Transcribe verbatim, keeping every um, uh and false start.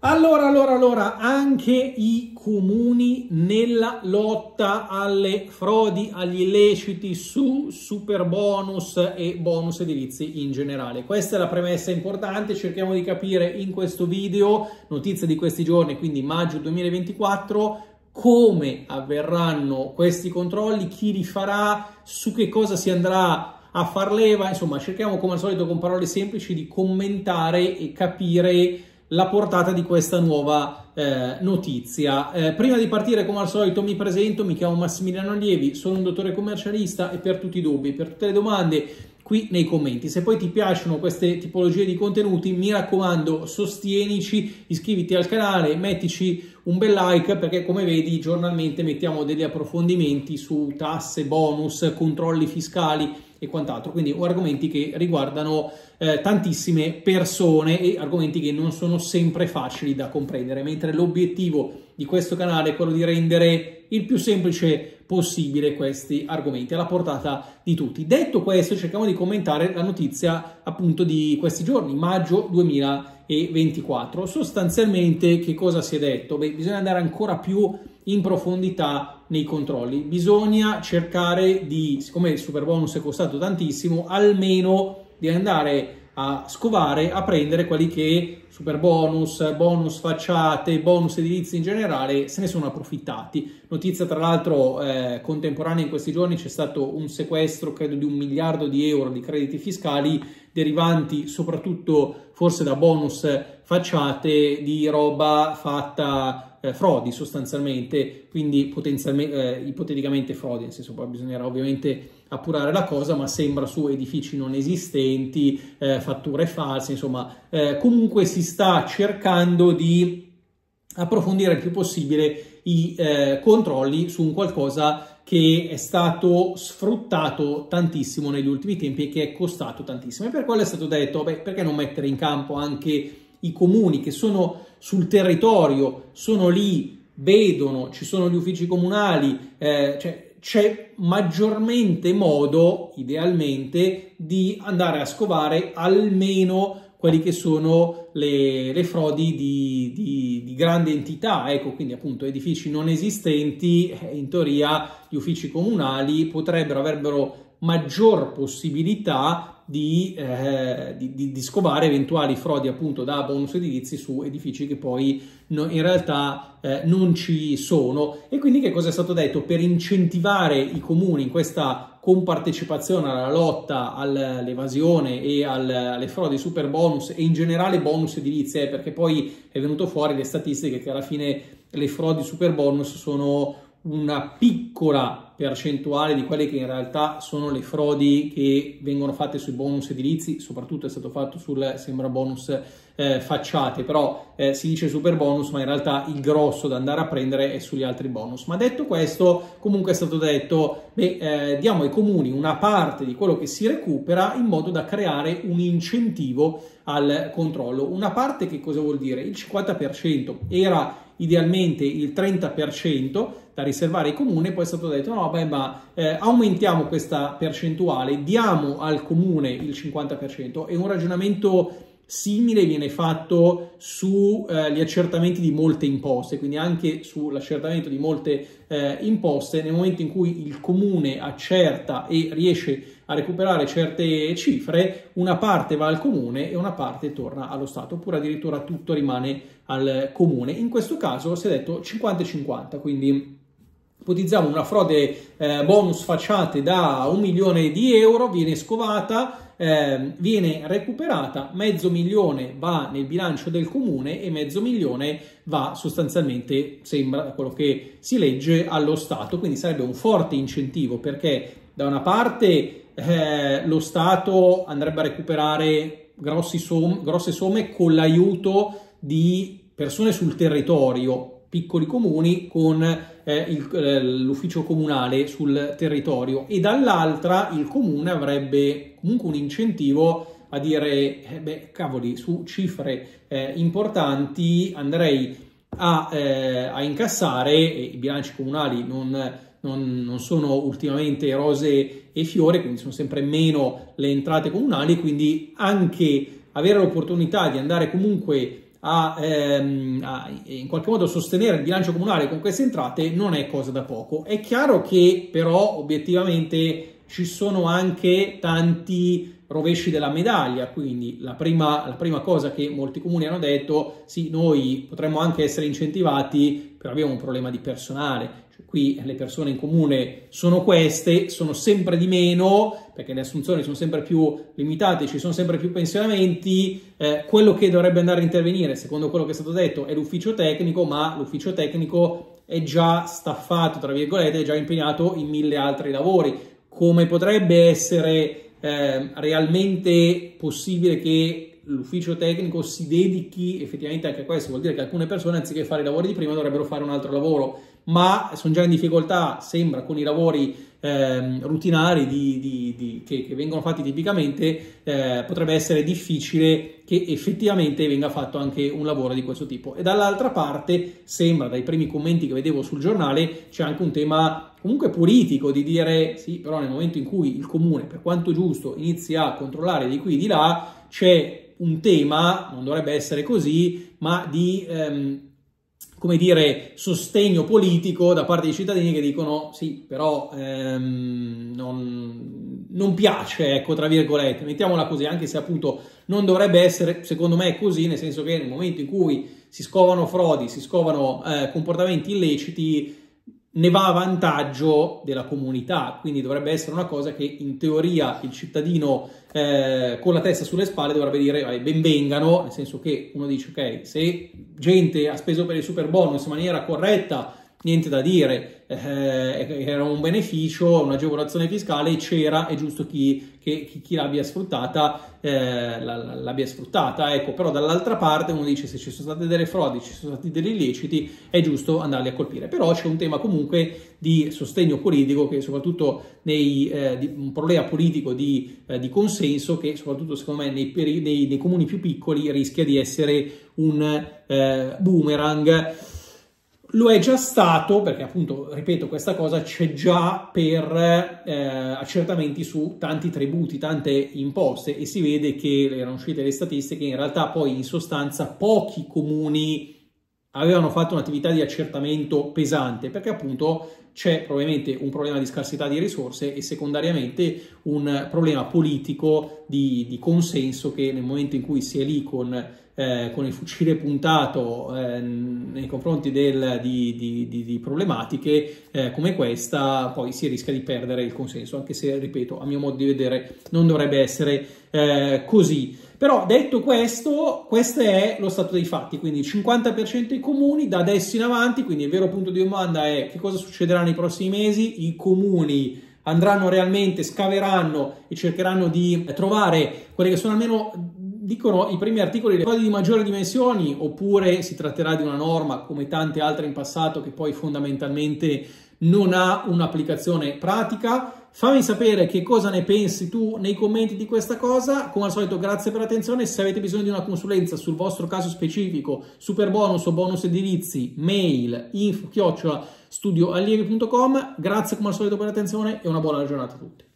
Allora, allora, allora, anche i comuni nella lotta alle frodi, agli illeciti su superbonus e bonus edilizi in generale. Questa è la premessa importante, cerchiamo di capire in questo video, notizia di questi giorni, quindi maggio duemilaventiquattro, come avverranno questi controlli, chi li farà, su che cosa si andrà a far leva, insomma cerchiamo come al solito con parole semplici di commentare e capire la portata di questa nuova eh, notizia. Eh, prima di partire, come al solito, mi presento, mi chiamo Massimiliano Allievi, sono un dottore commercialista e per tutti i dubbi, per tutte le domande, qui nei commenti. Se poi ti piacciono queste tipologie di contenuti, mi raccomando, sostienici, iscriviti al canale, mettici un bel like, perché come vedi giornalmente mettiamo degli approfondimenti su tasse, bonus, controlli fiscali e quant'altro, quindi argomenti che riguardano eh, tantissime persone e argomenti che non sono sempre facili da comprendere, mentre l'obiettivo di questo canale è quello di rendere il più semplice possibile questi argomenti alla portata di tutti. Detto questo, cerchiamo di commentare la notizia appunto di questi giorni, maggio duemilaventiquattro. Sostanzialmente che cosa si è detto? Beh, bisogna andare ancora più in profondità nei controlli, bisogna cercare di, siccome il superbonus è costato tantissimo, almeno di andare a scovare, a prendere quelli che superbonus, bonus facciate, bonus edilizi in generale se ne sono approfittati. Notizia tra l'altro eh, contemporanea in questi giorni, c'è stato un sequestro credo di un miliardo di euro di crediti fiscali derivanti soprattutto forse da bonus facciate, di roba fatta eh, frodi sostanzialmente, quindi potenzialmente eh, ipoteticamente frodi, nel senso poi bisognerà ovviamente appurare la cosa, ma sembra su edifici non esistenti, eh, fatture false, insomma eh, comunque si sta cercando di approfondire il più possibile i eh, controlli su un qualcosa che è stato sfruttato tantissimo negli ultimi tempi e che è costato tantissimo. E per quello è stato detto, beh, perché non mettere in campo anche i comuni che sono sul territorio, sono lì, vedono, ci sono gli uffici comunali, eh, cioè c'è maggiormente modo, idealmente, di andare a scovare almeno quelli che sono le, le frodi di, di, di grande entità, ecco, quindi appunto edifici non esistenti, in teoria gli uffici comunali potrebbero, avrebbero maggior possibilità di, eh, di, di, di scovare eventuali frodi appunto da bonus edilizi su edifici che poi no, in realtà eh, non ci sono. E quindi che cosa è stato detto? Per incentivare i comuni in questa compartecipazione alla lotta all'evasione e al, alle frodi super bonus e in generale bonus edilizie, eh, perché poi è venuto fuori le statistiche che alla fine le frodi super bonus sono una piccola percentuale di quelle che in realtà sono le frodi che vengono fatte sui bonus edilizi, soprattutto è stato fatto sul sembra bonus eh, facciate, però eh, si dice super bonus, ma in realtà il grosso da andare a prendere è sugli altri bonus. Ma detto questo, comunque è stato detto, beh, eh, diamo ai comuni una parte di quello che si recupera in modo da creare un incentivo al controllo. Una parte che cosa vuol dire? Il cinquanta per cento era idealmente il trenta per cento da riservare ai comuni, poi è stato detto no, beh, ma eh, aumentiamo questa percentuale, diamo al comune il cinquanta per cento. E un ragionamento simile viene fatto sugli eh, accertamenti di molte imposte, quindi anche sull'accertamento di molte eh, imposte. Nel momento in cui il comune accerta e riesce a recuperare certe cifre, una parte va al comune e una parte torna allo Stato, oppure addirittura tutto rimane al comune. In questo caso si è detto cinquanta e cinquanta, quindi ipotizziamo una frode eh, bonus facciate da un milione di euro, viene scovata, eh, viene recuperata, mezzo milione va nel bilancio del comune e mezzo milione va sostanzialmente, sembra da quello che si legge, allo Stato. Quindi sarebbe un forte incentivo, perché da una parte eh, lo Stato andrebbe a recuperare grossi som- grosse somme con l'aiuto di persone sul territorio, piccoli comuni con eh, l'ufficio comunale sul territorio, e dall'altra il comune avrebbe comunque un incentivo a dire eh, beh cavoli, su cifre eh, importanti andrei a, eh, a incassare, e i bilanci comunali non, non, non sono ultimamente rose e fiore, quindi sono sempre meno le entrate comunali, quindi anche avere l'opportunità di andare comunque a, ehm, a in qualche modo sostenere il bilancio comunale con queste entrate non è cosa da poco. È chiaro che però obiettivamente ci sono anche tanti rovesci della medaglia, quindi la prima, la prima cosa che molti comuni hanno detto: sì, noi potremmo anche essere incentivati, però abbiamo un problema di personale. Cioè, qui le persone in comune sono queste, sono sempre di meno, perché le assunzioni sono sempre più limitate, ci sono sempre più pensionamenti. Eh, quello che dovrebbe andare a intervenire, secondo quello che è stato detto, è l'ufficio tecnico, ma l'ufficio tecnico è già staffato, tra virgolette, è già impegnato in mille altri lavori. Come potrebbe essere Eh, realmente possibile che l'ufficio tecnico si dedichi effettivamente anche a questo? Vuol dire che alcune persone, anziché fare i lavori di prima, dovrebbero fare un altro lavoro, ma sono già in difficoltà, sembra, con i lavori eh, rutinari di, di, di, che, che vengono fatti tipicamente. Eh, potrebbe essere difficile che effettivamente venga fatto anche un lavoro di questo tipo. E dall'altra parte sembra, dai primi commenti che vedevo sul giornale, c'è anche un tema comunque politico, di dire sì, però nel momento in cui il comune, per quanto giusto, inizia a controllare di qui di là, c'è un tema, non dovrebbe essere così, ma di ehm, come dire, sostegno politico da parte dei cittadini che dicono sì, però ehm, non, non piace, ecco, tra virgolette, mettiamola così, anche se appunto non dovrebbe essere, secondo me, così, nel senso che nel momento in cui si scovano frodi, si scovano eh, comportamenti illeciti, ne va a vantaggio della comunità, quindi dovrebbe essere una cosa che in teoria il cittadino eh, con la testa sulle spalle dovrebbe dire vai, benvengano, nel senso che uno dice ok, se gente ha speso per il super bonus in maniera corretta, niente da dire, eh, era un beneficio, un'agevolazione fiscale, c'era, è giusto chi, che, chi, chi l'abbia sfruttata, eh, l'abbia sfruttata, ecco. Però dall'altra parte uno dice se ci sono state delle frodi, ci sono stati degli illeciti, è giusto andarli a colpire. Però c'è un tema comunque di sostegno politico, che soprattutto nei, eh, di, un problema politico di, eh, di consenso, che soprattutto secondo me nei, nei, nei comuni più piccoli rischia di essere un eh, boomerang. Lo è già stato, perché appunto, ripeto, questa cosa c'è già per eh, accertamenti su tanti tributi, tante imposte, e si vede che erano uscite le statistiche, in realtà poi in sostanza pochi comuni avevano fatto un'attività di accertamento pesante, perché appunto c'è probabilmente un problema di scarsità di risorse e secondariamente un problema politico di, di consenso, che nel momento in cui si è lì con, eh, con il fucile puntato eh, nei confronti del, di, di, di, di problematiche eh, come questa, poi si rischia di perdere il consenso, anche se, ripeto, a mio modo di vedere non dovrebbe essere eh, così. Però detto questo, questo è lo stato dei fatti, quindi il cinquanta per cento dei comuni da adesso in avanti, quindi il vero punto di domanda è che cosa succederà nei prossimi mesi. I comuni andranno realmente, scaveranno e cercheranno di trovare quelli che sono, almeno dicono i primi articoli, le cose di maggiori dimensioni, oppure si tratterà di una norma come tante altre in passato che poi fondamentalmente non ha un'applicazione pratica. Fammi sapere che cosa ne pensi tu nei commenti di questa cosa. Come al solito, grazie per l'attenzione. Se avete bisogno di una consulenza sul vostro caso specifico, super bonus o bonus edilizi, mail info chiocciola studioallievi punto com. Grazie come al solito per l'attenzione e una buona giornata a tutti.